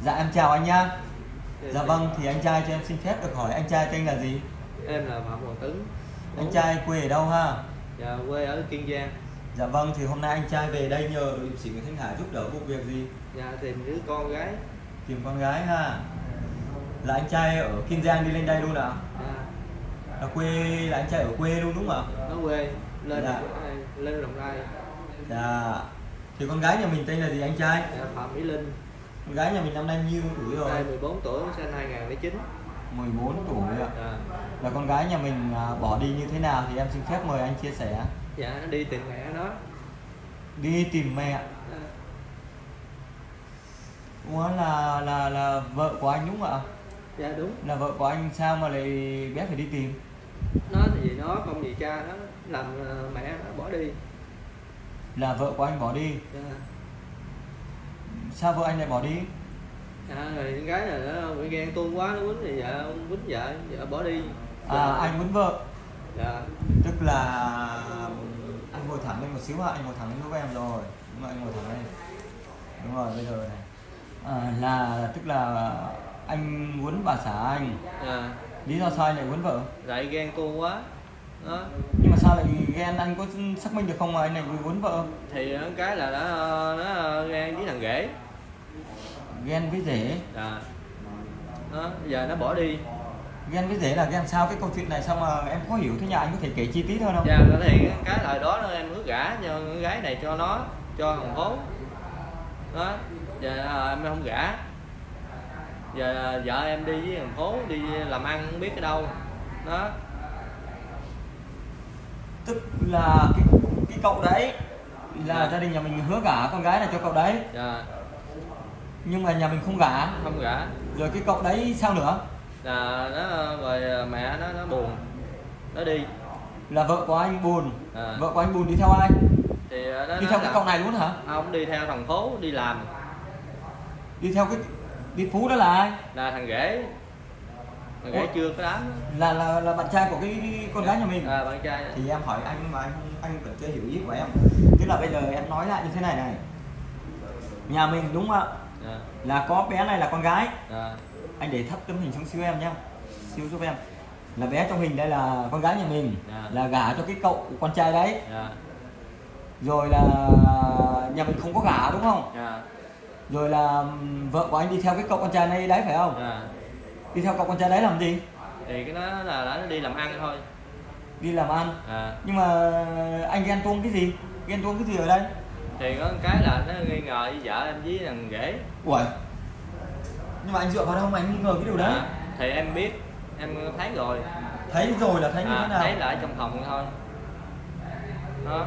Dạ em chào anh nhá. Dạ vâng, thì anh trai cho em xin phép được hỏi anh trai tên là gì? Em là Phạm Hoàng Tấn. Anh trai quê ở đâu ha? Dạ, quê ở Kiên Giang. Dạ vâng, thì hôm nay anh trai về đây nhờ đội hiệp sĩ Nguyễn Thanh Hải giúp đỡ vụ việc gì? Dạ, tìm đứa con gái. Tìm con gái ha. Là anh trai ở Kiên Giang đi lên đây luôn à? Dạ, Là quê, là anh trai ở quê luôn đúng không ạ? ở quê lên Dạ. lên Đồng Nai. Dạ. Thì con gái nhà mình tên là gì anh trai? Dạ, Phạm Mỹ Linh. Con gái nhà mình năm nay nhiêu tuổi rồi? Nay 14 tuổi, sinh 2009. 14 tuổi ạ. Dạ. Là con gái nhà mình bỏ đi như thế nào thì em xin phép mời anh chia sẻ. Dạ, nó đi tìm mẹ nó. Đi tìm mẹ. Dạ. Ủa là vợ của anh đúng không ạ? Dạ đúng. Là vợ của anh sao mà lại bé phải đi tìm? Nó thì gì nó không gì cha nó làm mẹ nó bỏ đi. Là vợ của anh bỏ đi. Dạ. Sao vợ anh lại bỏ đi? Dạ, rồi con gái này nó bị ghen tuông quá, nó quýnh thì vợ quýnh vợ bỏ đi. À anh muốn vợ. Dạ. Tức là anh ngồi thẳng lên một xíu hả? Anh ngồi thẳng lên giúp em rồi. Đúng rồi, anh ngồi thẳng lên. Đúng rồi, bây giờ này. Là tức là anh muốn bà xã anh. Dạ. Lý do sao anh lại muốn vợ? Lại ghen tuông quá. Đó. Nhưng mà sao lại ghen, anh có xác minh được không mà anh lại muốn vợ? Thì cái là nó ghen với thằng rể. Ghen với rể. Dạ. Đó, giờ nó bỏ đi. Ghen với rể là ghen sao? Cái câu chuyện này sao mà em khó hiểu thế nhỉ? Anh có thể kể chi tiết hơn không? Dạ, thì cái lời đó nó em hứa gả cho con gái này cho nó, cho thằng phố. Đó, giờ em không gả. Giờ vợ em đi với thằng phố đi làm ăn không biết ở đâu. Đó. Tức là cái cậu đấy là gia đình nhà mình hứa gả con gái này cho cậu đấy. Dạ. Nhưng mà nhà mình không gả. Không gả. Rồi cái cậu đấy sao nữa? Là nó rồi mẹ nó buồn. Nó đi. Là vợ của anh buồn. À. Vợ của anh buồn đi theo ai? Thì nó Đi theo cái cậu này luôn hả? không, đi theo thằng phố đi làm. Đi theo cái đi Phú đó là ai? Là thằng rể. Thằng rể chưa có đám. Là bạn trai của cái con gái nhà mình. Bạn trai. Thì em hỏi anh mà anh vẫn chưa hiểu ý của em. Tức là bây giờ em nói lại như thế này này. Nhà mình đúng không ạ? Dạ. Là có bé này là con gái. Dạ. Anh để thấp tấm hình xuống xíu em nhá. Xíu giúp em. Là bé trong hình đây là con gái nhà mình. Dạ. Là gả cho cái cậu con trai đấy. Dạ. Rồi là nhà mình không có gả đúng không? Dạ. Rồi là vợ của anh đi theo cái cậu con trai này đấy phải không? Dạ. Đi theo cậu con trai đấy làm gì? Thì cái đó là nó đi làm ăn thôi. Đi làm ăn. À. Nhưng mà anh ghen tuông cái gì? Ghen tuông cái gì ở đây? Thì có cái là nó nghi ngờ với vợ em với thằng rể. Ủa? Nhưng mà anh dựa vào đâu mà anh nghi ngờ cái điều đấy? Thì em biết, em thấy rồi. Thấy rồi là thấy như thế nào? Thấy là ở trong phòng thôi. Đó.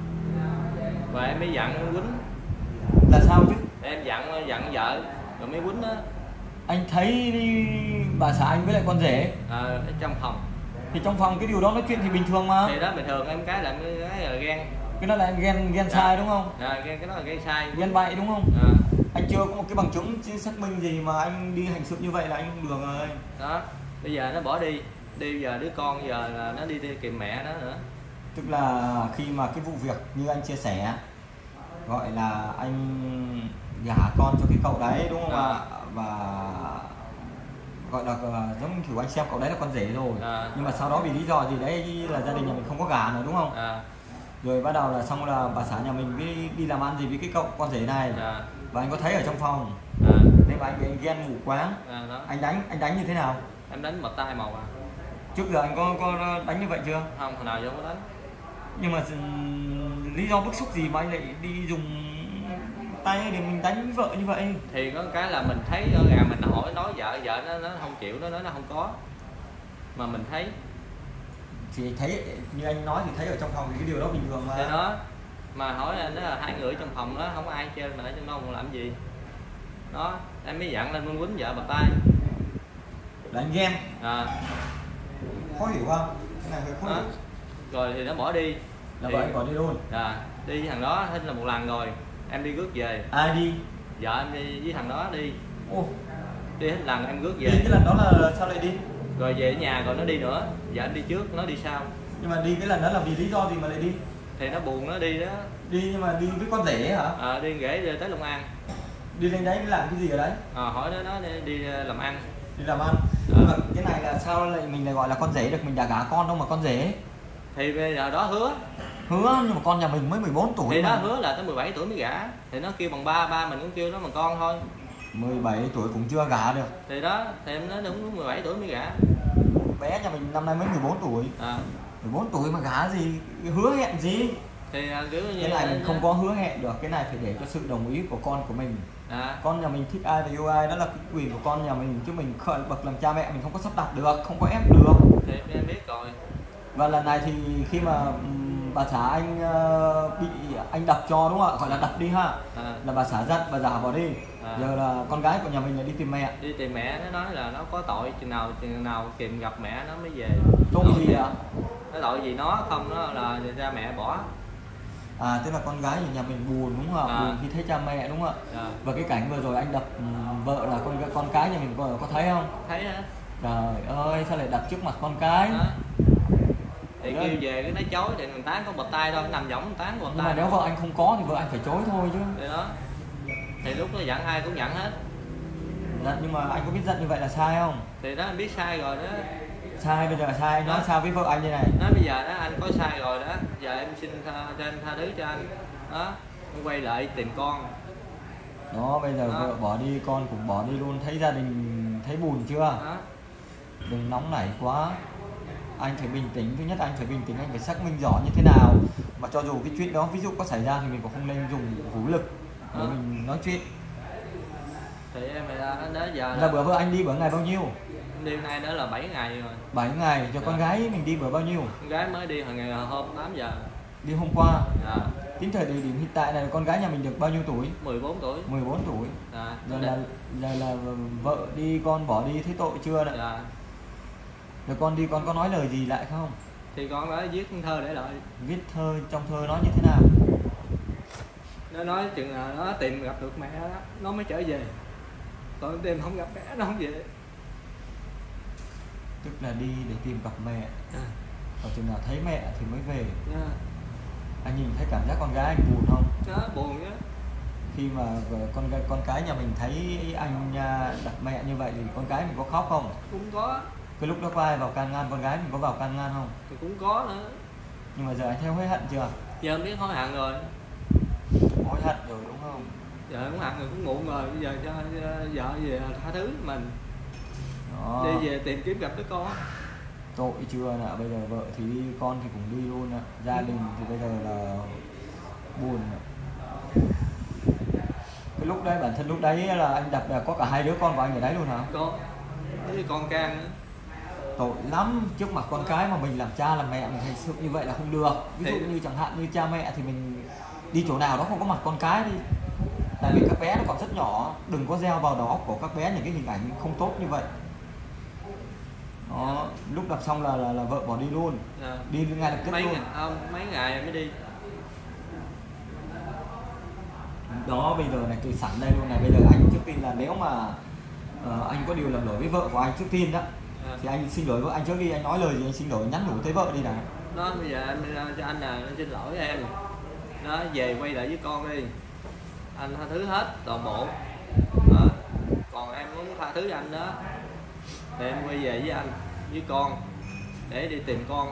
Và em mới dặn quýnh. Là sao chứ? Em dặn vợ rồi mới quýnh đó. Anh thấy đi bà xã anh với lại con rể Ở trong phòng. thì trong phòng cái điều đó nói chuyện thì bình thường mà. Thì đó bình thường, em cái là ghen. Cái đó là anh ghen sai đúng không? Ghen, cái đó là ghen sai. Ghen bậy đúng không? À. Anh chưa có một cái bằng chứng xác minh gì mà anh đi hành sự như vậy là anh không được rồi. Đó, bây giờ nó bỏ đi. Đi giờ đứa con giờ là nó đi kìm mẹ nó nữa. Tức là khi mà cái vụ việc như anh chia sẻ gọi là anh gả con cho cái cậu đấy đúng không ạ? Và gọi là giống kiểu anh xem cậu đấy là con rể rồi. Nhưng mà sau đó vì lý do gì đấy là gia đình nhà mình không có gả nữa đúng không? Rồi bắt đầu là xong là bà xã nhà mình đi làm ăn gì với cái cậu con rể này. Và anh có thấy ở trong phòng. Nên mà anh ghen mù quáng. Anh đánh như thế nào? Em đánh bật tay một à. Trước giờ anh có đánh như vậy chưa? Không, hồi nào vô có đánh. Nhưng mà lý do bức xúc gì mà anh lại đi dùng tay để mình đánh vợ như vậy? Thì có cái là mình thấy ở gà mình hỏi nói vợ nó không chịu, nó nói nó không có. Mà mình thấy. Thì thấy như anh nói thì thấy ở trong phòng thì cái điều đó bình thường mà. Thì đó. Mà hỏi nó là hai người trong phòng đó không có ai chơi mà ở trong đó còn làm gì. Đó, em mới dặn lên muốn quýnh vợ bật tay. Là anh ghen. Khó hiểu không? Cái này hơi khó hiểu. Rồi thì nó bỏ đi. Là vợ anh bỏ đi luôn. Đi với thằng đó hết là một lần rồi. Em đi rước về. Ai đi? Vợ em đi với thằng đó đi. Ồ. Đi hết lần em rước về. Đi cái lần đó là sao lại đi? Rồi về nhà rồi nó đi nữa. Vợ em đi trước, nó đi sau. Nhưng mà đi cái lần đó là vì lý do gì mà lại đi? Thì nó buồn nó đi đó. Đi nhưng mà đi với con rể hả? Đi rể tới Long An. Đi lên đấy làm cái gì ở đấy? Hỏi nó đi làm ăn. Đi làm ăn. Nhưng mà cái này là sao lại mình lại gọi là con rể được, mình đã gả con đâu mà con rể. Thì bây giờ đó hứa Nhưng mà con nhà mình mới 14 tuổi thì mà. đó hứa là tới 17 tuổi mới gả, thì nó kêu bằng ba mình cũng kêu nó bằng con thôi. 17 tuổi cũng chưa gả được. Thì đó thì em nói đúng 17 tuổi mới gả. Bé nhà mình năm nay mới 14 tuổi. 14 tuổi mà gả gì, hứa hẹn gì. Thì kiểu như Cái này mình không có hứa hẹn được, cái này phải để cho sự đồng ý của con của mình. Con nhà mình thích ai và yêu ai đó là cái quyền của con nhà mình, chứ mình khởi bậc làm cha mẹ mình không có sắp đặt được, không có ép được. Thì em biết rồi. Và lần này thì khi mà bà xã anh bị anh đập cho đúng không ạ, gọi là đập đi ha, là bà xã giận, bà giả bỏ đi. Giờ là con gái của nhà mình là đi tìm mẹ. Đi tìm mẹ, nó nói là nó có tội, chừng nào tìm gặp mẹ nó mới về. Tội gì ạ? Nó tội gì nó không, nó là cha mẹ bỏ. Tức là con gái của nhà mình buồn đúng không ạ? Buồn khi thấy cha mẹ đúng không ạ? Và cái cảnh vừa rồi anh đập vợ là con cái nhà mình có thấy không? Thấy á. Trời ơi, sao lại đập trước mặt con cái? Thì kêu về cái nói chối thì mình tán có bật tay thôi, nằm võng tán bật tay. Nhưng mà nếu vợ anh không có thì vợ anh phải chối thôi chứ. Thì đó. Thì lúc nó giận ai cũng giận hết. Giận, nhưng mà anh có biết giận như vậy là sai không? Thì đó anh biết sai rồi đó. Sai, bây giờ là sai, anh nói sao với vợ anh như này? Nói bây giờ đó anh có sai rồi đó, giờ em xin cho em tha thứ cho anh. Đó, em quay lại tìm con. Đó, bây giờ vợ bỏ đi, con cũng bỏ đi luôn, thấy gia đình thấy buồn chưa? Đó. Đừng nóng nảy quá. Anh phải bình tĩnh, thứ nhất anh phải bình tĩnh, anh phải xác minh rõ như thế nào. Mà cho dù cái chuyện đó ví dụ có xảy ra thì mình cũng không nên dùng vũ lực để mình nói chuyện. Thì em đó giờ là bữa vợ anh đi bữa ngày bao nhiêu? Đi nay đó là 7 ngày rồi. 7 ngày, cho con gái mình đi bữa bao nhiêu? Con gái mới đi hồi ngày hôm 8 giờ. Đi hôm qua. Tính thời điểm hiện tại này con gái nhà mình được bao nhiêu tuổi? 14 tuổi. 14 tuổi. Giờ là vợ đi, con bỏ đi, thấy tội chưa đấy? Rồi con đi, con có nói lời gì lại không? Thì con đã viết thơ để lại. Viết thơ, trong thơ nói như thế nào? Nó nói chừng nào nó tìm gặp được mẹ đó, nó mới trở về. Còn tìm không gặp mẹ nó không về. Tức là đi để tìm gặp mẹ. Còn chừng nào thấy mẹ thì mới về. Anh nhìn thấy cảm giác con gái anh buồn không? Đó, buồn á. Khi mà con cái nhà mình thấy anh đặt mẹ như vậy thì con cái mình có khóc không? Cũng có. Cái lúc đó có ai vào can ngăn con gái mình, có vào can ngăn không? Thì cũng có nữa. Nhưng mà giờ anh thấy hối hận chưa? Giờ em biết hối hận rồi. Hối hận rồi đúng không? Giờ hối hận rồi, cũng muộn rồi, bây giờ cho vợ về tha thứ mình. Đó. Đi về tìm kiếm gặp đứa con. Tội chưa nè, bây giờ vợ thì đi, con thì cũng đi luôn nè. Gia đình thì bây giờ là buồn nè. Cái lúc đấy, bản thân lúc đấy là anh đập là có cả hai đứa con của anh ở đấy luôn hả? Có. Với con can nữa. Tội lắm, trước mặt con cái mà mình làm cha làm mẹ mình hành sự như vậy là không được. Ví dụ như chẳng hạn như cha mẹ thì mình đi chỗ nào đó không có mặt con cái đi. Tại vì các bé nó còn rất nhỏ, đừng có gieo vào đó của các bé những cái hình ảnh không tốt như vậy. Đó, lúc đập xong là vợ bỏ đi luôn. Đi ngay lập tức luôn. Mấy ngày mới đi. Đó, bây giờ này tôi sẵn đây luôn này, bây giờ anh trước tiên là nếu mà anh có điều làm lỗi với vợ của anh trước tiên đó, thì anh xin lỗi vợ anh trước đi, anh nói lời gì anh xin lỗi, nhắn nhủ tới vợ đi nào. Đó, bây giờ em cho anh là xin lỗi em. Nó về quay lại với con đi. Anh tha thứ hết toàn bộ. Đó. Còn em muốn tha thứ anh đó thì em quay về với anh với con để đi tìm con.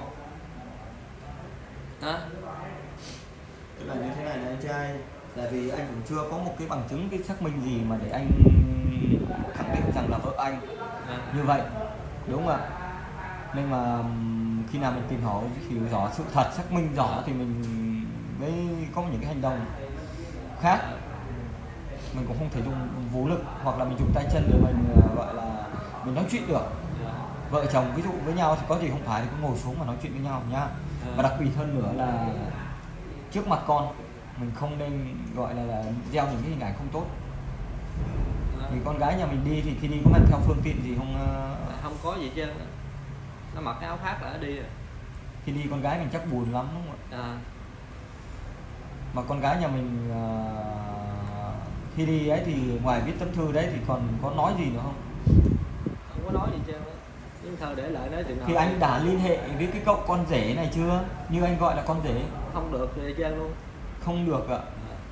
Đó. Tức là như thế này này anh trai, tại vì anh cũng chưa có một cái bằng chứng, cái xác minh gì mà để anh khẳng định rằng là vợ anh như vậy, đúng không ạ? Nên mà khi nào mình tìm hiểu rõ sự thật, xác minh rõ thì mình mới có những cái hành động khác. Mình cũng không thể dùng vũ lực hoặc là mình dùng tay chân để mình gọi là mình nói chuyện được. Vợ chồng ví dụ với nhau thì có gì không phải thì cứ ngồi xuống mà nói chuyện với nhau nhá. Và đặc biệt hơn nữa là trước mặt con mình không nên gọi là gieo những cái hình ảnh không tốt. Thì con gái nhà mình đi thì khi đi có mang theo phương tiện gì không? Không có gì chứ. Nó mặc cái áo khoác là nó đi rồi. Khi đi con gái mình chắc buồn lắm đúng không ạ? Mà con gái nhà mình khi đi ấy thì ngoài viết tấm thư đấy thì còn có nói gì nữa không? Không có nói gì chứ. Nhưng thơ để lại nói chừng nào. Thì anh đã liên hệ với cái cậu con rể này chưa? Như anh gọi là con rể. Không được thì chứ luôn. Không được ạ.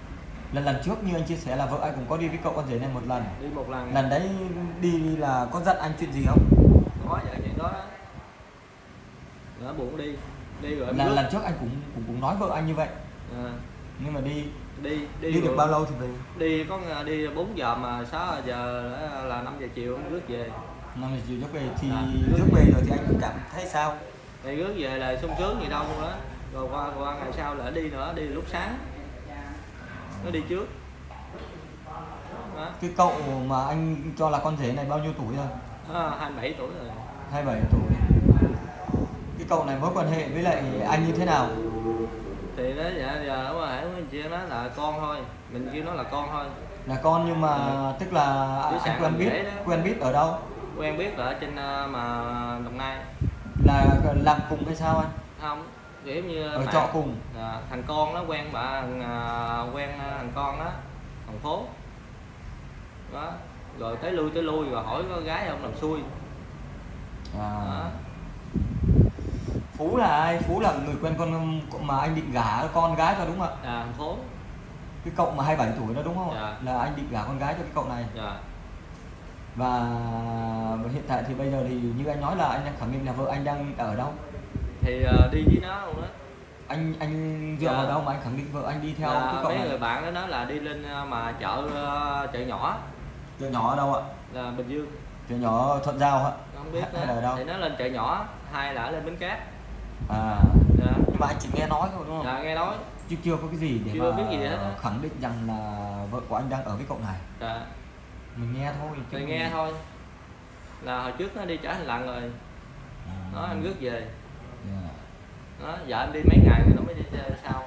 Lần trước như anh chia sẻ là vợ anh cũng có đi với cậu con rể này một lần. Đi một lần. Lần đấy đi là có giận anh chuyện gì không? Có vậy chuyện đó. Nó buồn đi rồi Lần trước anh cũng nói vợ anh như vậy. À. Nhưng mà đi được rồi. bao lâu thì về? Đi 4 giờ mà 6 giờ là 5 giờ chiều rước về. 5 giờ chiều rước về thì rước về rồi thì anh cảm thấy sao? Thì rước về là sung sướng gì đâu luôn đó. Rồi qua ngày sau là đi nữa, đi lúc sáng. Nó đi trước. Đó. Cái cậu mà anh cho là con rể này bao nhiêu tuổi rồi? 27 tuổi rồi. 27 tuổi. Cái cậu này mối quan hệ với lại anh như thế nào? Thì đó giờ mà hãy mình chia nó là con thôi, mình kêu nó là con thôi. Là con nhưng mà tức là anh quen biết ở đâu? Quen biết ở trên mà Đồng Nai. Là làm cùng hay sao anh? Không, kiểu như ở trọ cùng. Thằng con nó quen quen thằng con đó, thằng phố đó, rồi tới lui rồi hỏi có gái không làm xui. Phú là ai? Phú là người quen con mà anh định gả con gái cho đúng không ạ? Thằng phố. Cái cậu mà 27 tuổi đó đúng không ạ? Dạ. Là anh định gả con gái cho cái cậu này. Dạ. Và hiện tại thì bây giờ thì như anh nói là anh đang khẳng định là vợ anh đang ở đâu? Thì đi với nó luôn đó. Anh dựa vào đâu mà anh khẳng định vợ anh đi theo cái cậu mấy này? người bạn đó nói là đi lên mà chợ nhỏ. Chợ nhỏ ở đâu ạ? Là Bình Dương. Chợ nhỏ Thuận Giao hả? Không biết hay là ở đâu? Thì nó lên chợ nhỏ, hay là lên Bến Cát. Dạ. Nhưng mà anh chỉ nghe nói thôi đúng không? Dạ, nghe nói Chứ chưa có cái gì để chưa mà biết gì hết đó. khẳng định rằng là vợ của anh đang ở với cậu này. Dạ. Mình nghe thôi. Thì nghe thôi. Là hồi trước nó đi trả hành lần rồi. Nó anh rước về. Yeah. Đó, vợ em đi mấy ngày rồi nó mới đi sau.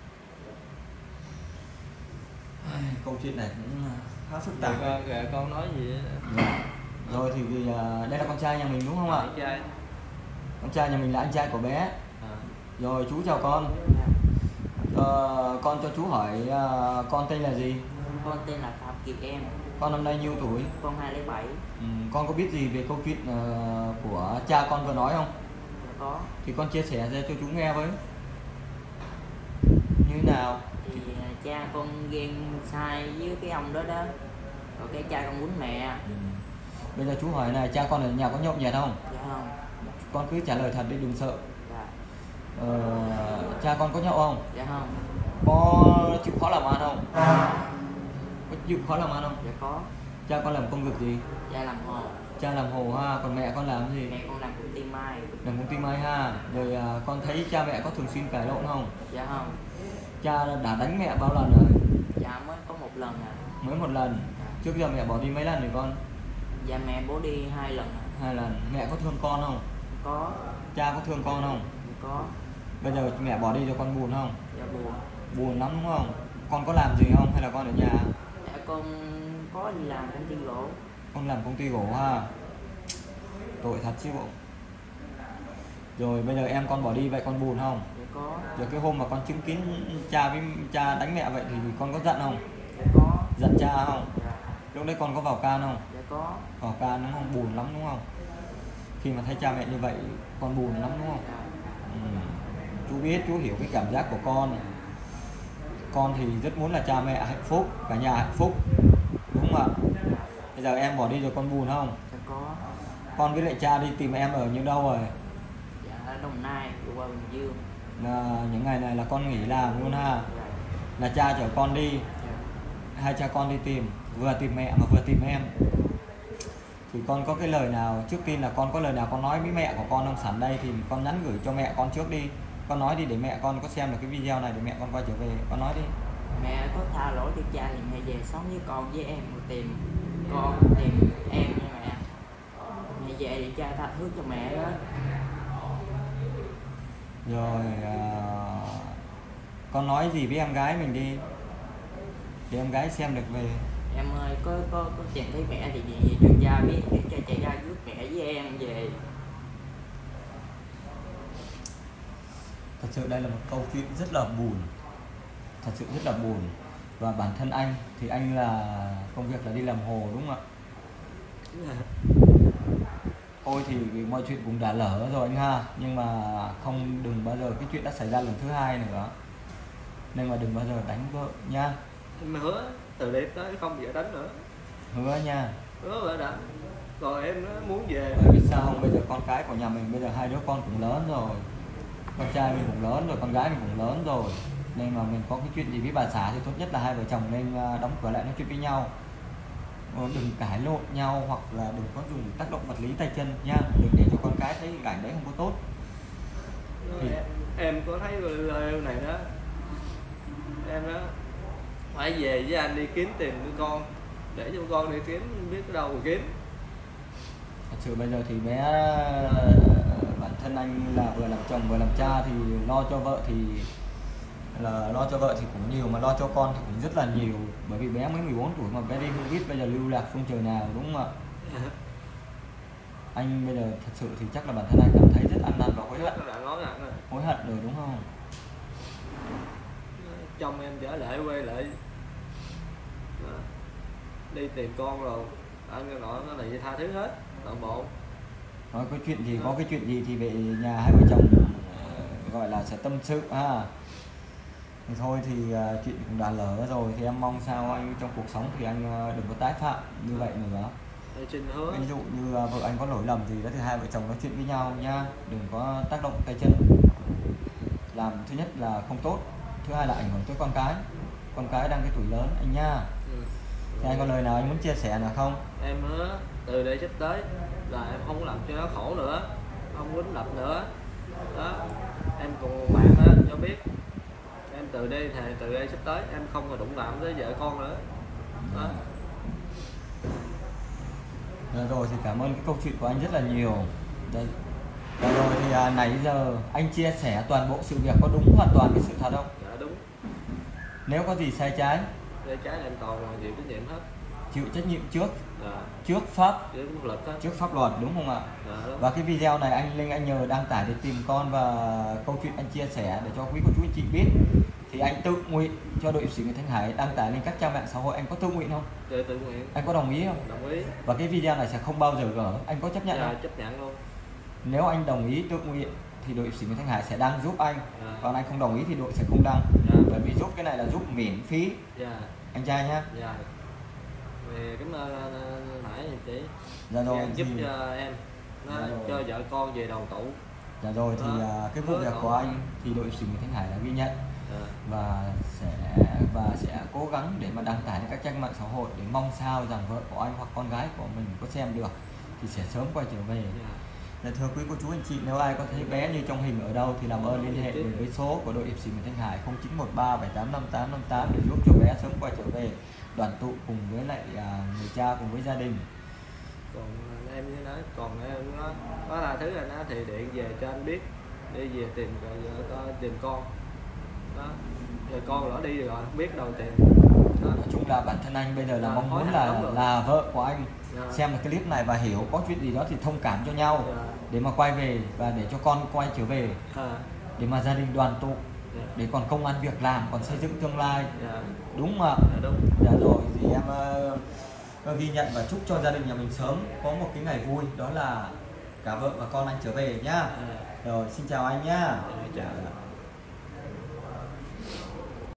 Câu chuyện này cũng khá phức tạp. Rồi con nói gì Rồi thì đây là con trai nhà mình đúng không ạ? Trai. Con trai nhà mình là anh trai của bé. Rồi chú chào con. Con cho chú hỏi con tên là gì? Con tên là Phạm Kiệt Em. Con năm nay nhiêu tuổi? Con 27. Con có biết gì về câu chuyện của cha con vừa nói không? Có. Thì con chia sẻ ra cho chú nghe với. Như thế nào? Thì cha con ghen sai với cái ông đó đó. Rồi cái cha con quýnh mẹ. Bây giờ chú hỏi này, cha con ở nhà có nhậu nhẹt không? Dạ không. Con cứ trả lời thật đi, đừng sợ. Dạ. Cha con có nhậu không? Dạ không. Có chịu khó làm ăn không? Có chịu khó làm ăn không? Dạ có. Cha con làm công việc gì? Cha làm hồ. Cha làm hồ ha, còn mẹ con làm gì? Mẹ con làm công ty mai. Làm công ty may ha. Rồi con thấy cha mẹ có thường xuyên cãi lộn không? Dạ không. Cha đã đánh mẹ bao lần rồi? Dạ mới có một lần à. Mới một lần. Trước giờ mẹ bỏ đi mấy lần rồi con? Dạ mẹ bố đi 2 lần à. 2 lần. Mẹ có thương con không? Có. Cha có thương con không? Có. Bây giờ mẹ bỏ đi rồi con buồn không? Dạ buồn. Buồn lắm đúng không? Con có làm gì không hay là con ở nhà? Dạ con có đi làm công ty gỗ. Con làm công ty gỗ ha. Tội thật chứ bộ. Rồi bây giờ em con bỏ đi vậy con buồn không? Dạ có. Rồi cái hôm mà con chứng kiến cha đánh mẹ vậy thì con có giận không? Dạ có. Giận cha không? Dạ. Lúc đấy con có vào can không? Dạ có. Vào can đúng không? Buồn lắm đúng không? Khi mà thấy cha mẹ như vậy con buồn lắm đúng không? Dạ. Chú biết, chú hiểu cái cảm giác của con. Con thì rất muốn là cha mẹ hạnh phúc, cả nhà hạnh phúc, đúng không ạ? Bây giờ em bỏ đi rồi con buồn không? Dạ có. Con với lại cha đi tìm em ở như đâu rồi? Dạ ở Đồng Nai, qua Bình Dương. Những ngày này là con nghỉ làm luôn ha. Dạ. Là cha chở con đi. Dạ. Hai cha con đi tìm, vừa tìm mẹ mà vừa tìm em. Thì con có cái lời nào, trước tiên là con có lời nào con nói với mẹ của con không? Sẵn đây thì con nhắn gửi cho mẹ con trước đi. Con nói đi để mẹ con có xem được cái video này để mẹ con quay trở về. Con nói đi. Mẹ có tha lỗi cho cha thì mẹ về sống với con với em, tìm con, tìm em nha mẹ. Mẹ về thì cha tha thứ cho mẹ đó. Rồi con nói gì với em gái mình đi để em gái xem được về. Em ơi, có tìm thấy mẹ thì về cho cha biết, để cho cha ra rước mẹ với em về. Thật sự đây là một câu chuyện rất là buồn. Thật sự rất là buồn. Và bản thân anh thì anh là công việc là đi làm hồ đúng không ạ? Ôi thì mọi chuyện cũng đã lỡ rồi anh ha. Nhưng mà đừng bao giờ cái chuyện đã xảy ra lần thứ hai nữa. Nên mà đừng bao giờ đánh vợ nha. Em hứa từ đây tới không vợ đánh nữa, Hứa nha. hứa vậy đã. Rồi em nó muốn về. Bởi vì sao không, bây giờ con cái của nhà mình bây giờ hai đứa con cũng lớn rồi, con trai mình cũng lớn rồi, con gái mình cũng lớn rồi, nên mà mình có cái chuyện gì với bà xã thì tốt nhất là hai vợ chồng nên đóng cửa lại nói chuyện với nhau. Đừng cãi lộn nhau hoặc là đừng có dùng tác động vật lý tay chân nha, đừng để cho con cái thấy hình ảnh đấy không có tốt. Thì Em có thấy video này đó, em đó phải về với anh đi kiếm tìm đứa con, để cho con đi kiếm, không biết ở đâu mà kiếm. thật sự bây giờ thì bé bản thân anh là vừa làm chồng vừa làm cha thì lo cho vợ thì lo cho vợ thì cũng nhiều, mà lo cho con thì cũng rất là nhiều, bởi vì bé mới 14 tuổi mà bé đi Covid bây giờ lưu lạc phương trời nào, đúng không ạ? Anh bây giờ thật sự thì chắc là bản thân anh cảm thấy rất ăn năn và hối hận, hối hận rồi đúng không? Chồng em trở lại quay lại đó, đi tìm con rồi anh cái nọ nó này tha thứ hết toàn bộ. Nói có chuyện gì, có cái chuyện gì thì về nhà hai vợ chồng gọi là sẽ tâm sự ha. Thì thôi thì chuyện cũng đã lỡ rồi, thì em mong sao anh trong cuộc sống thì anh đừng có tái phạm như vậy nữa. Xin hứa. Ví dụ như vợ anh có lỗi lầm gì đó thì hai vợ chồng nói chuyện với nhau nha, đừng có tác động tay chân làm, thứ nhất là không tốt, thứ hai là ảnh hưởng tới con cái đang cái tuổi lớn anh nha. Thì anh có lời nào anh muốn chia sẻ nào không? Em hứa từ đây sắp tới là em không làm cho nó khổ nữa, không quýnh lập nữa đó. Em còn một bạn đó cho biết em từ đây sắp tới em không còn đụng chạm tới vợ con nữa đó. Rồi thì cảm ơn cái câu chuyện của anh rất là nhiều. Đây. Rồi thì nãy giờ anh chia sẻ toàn bộ sự việc có đúng hoàn toàn cái sự thật không? Dạ đúng. Nếu có gì sai trái, Sai trái em toàn là chịu trách nhiệm hết. chịu trách nhiệm trước, Dạ. trước pháp, Trước pháp luật, đúng không ạ? dạ, đúng. Và cái video này anh nhờ đăng tải để tìm con và câu chuyện anh chia sẻ để cho quý cô chú anh chị biết. Thì anh tự nguyện cho đội hiệp sĩ Nguyễn Thanh Hải đăng tải lên các trang mạng xã hội, anh có tự nguyện không? Dạ, tự nguyện. Anh có đồng ý không? Đồng ý. Và cái video này sẽ không bao giờ gỡ, anh có chấp nhận Dạ, không? chấp nhận luôn. Nếu anh đồng ý tự nguyện thì đội hiệp sĩ Nguyễn Thanh Hải sẽ đăng giúp anh. Dạ. Còn anh không đồng ý thì đội sẽ không đăng. Dạ. Bởi vì giúp cái này là giúp miễn phí. Dạ. Anh trai nhá. Dạ. Về cảm ơn Hải em chị. Dạ rồi giúp thì cho em nó dạ rồi. cho vợ con về đầu tủ. Dạ rồi thì cái vụ việc của anh thì đội hiệp sĩ Nguyễn Thanh Hải đã ghi nhận và sẽ cố gắng để mà đăng tải lên các trang mạng xã hội để mong sao rằng vợ của anh hoặc con gái của mình có xem được thì sẽ sớm quay trở về. Dạ, thưa quý cô chú anh chị, nếu ai có thấy bé như trong hình ở đâu thì làm ơn liên hệ với số của đội hiệp sĩ Nguyễn Thanh Hải 0913785858 để giúp cho bé sớm quay trở về đoàn tụ cùng với lại người cha cùng với gia đình. Còn em như nói, còn em nó có là thứ là nó thì điện về cho anh biết đi về tìm tìm con đó. Rồi con lỡ đi rồi không biết đâu tìm đó. Nói chung là bản thân anh bây giờ là mong hối muốn hận lắm rồi. là vợ của anh Dạ. xem được clip này và hiểu có chuyện gì đó thì thông cảm cho nhau Dạ. để mà quay về và để cho con quay trở về, để mà gia đình đoàn tụ, Dạ. để còn công ăn việc làm, còn xây dựng tương lai. Dạ. Đúng mà. Dạ, đúng. Dạ rồi thì em ghi nhận và chúc cho gia đình nhà mình sớm có một cái ngày vui, đó là cả vợ và con anh trở về nhá. Dạ. Rồi xin chào anh nhá. Dạ, chào.